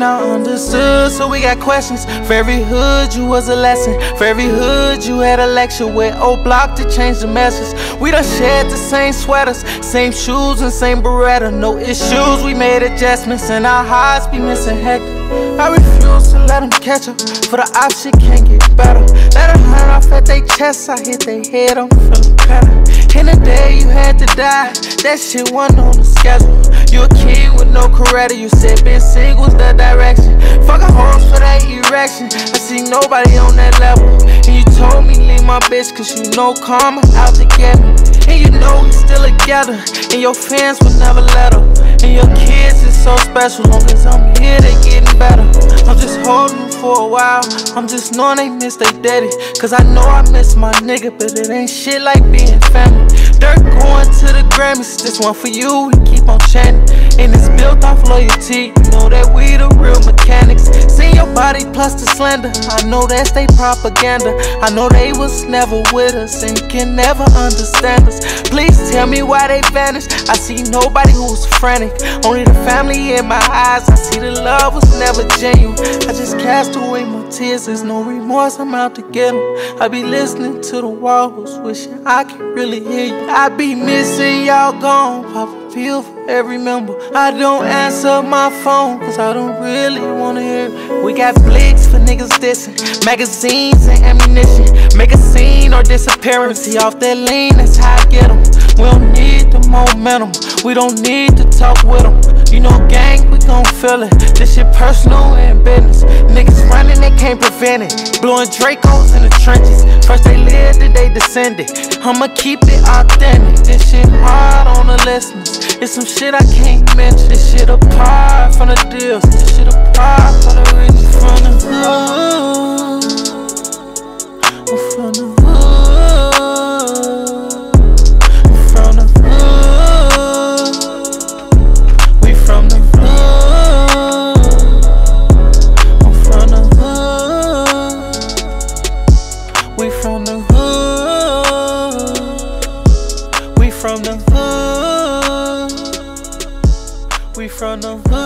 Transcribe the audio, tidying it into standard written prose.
not understood, so we got questions. For every hood you was a lesson. For every hood you had a lecture. With old block to change the message. We done shared the same sweaters, same shoes and same Beretta. No issues, we made adjustments, and our hearts be missing Hector. I refuse to let them catch up, for the op shit can't get better. Let 100 off at they chest, I hit they head, I'm feeling better. In the day you had to die, that shit wasn't on the schedule. You a kid with no Coretta, you said being single was the direction. Fuck a horse for that erection, I see nobody on that level. And you told me leave my bitch, cause you know karma out to get me. And you know we still together, and your fans would never let her. And your kids is so special, long as I'm here they getting better. I'm just holding them for a while, I'm just knowing they miss they daddy. Cause I know I miss my nigga, but it ain't shit like being family. Dirt going to the Grammys, this one for you, we keep on chanting. And it's built off loyalty, you know that we the real mechanics. See your body plus the slender, I know that's they propaganda. I know they was never with us and can never understand us. Please tell me why they vanished, I see nobody who was frantic. Only the family in my eyes, I see the love was never genuine. I just cast away my tears, there's no remorse, I'm out to get them. I be listening to the walls, wishing I could really hear you. I be missing y'all gone, pop a pill for every member. I don't answer my phone, cause I don't really wanna hear it. We got blicks for niggas dissing, magazines and ammunition. Make a scene or disappearance, see off that lean, that's how I get them. We don't need the momentum, we don't need to talk with them. You know gang, we gon' feel it, this shit personal and business. Niggas running, they can't prevent it, blowing Dracos in the trenches. First they lived, then they descended, I'ma keep it authentic. This shit hard on the listeners, it's some shit I can't mention. This shit apart from the deals, this shit apart from the riches. From the hood, I'm from the hood. We from the hood. We from the hood.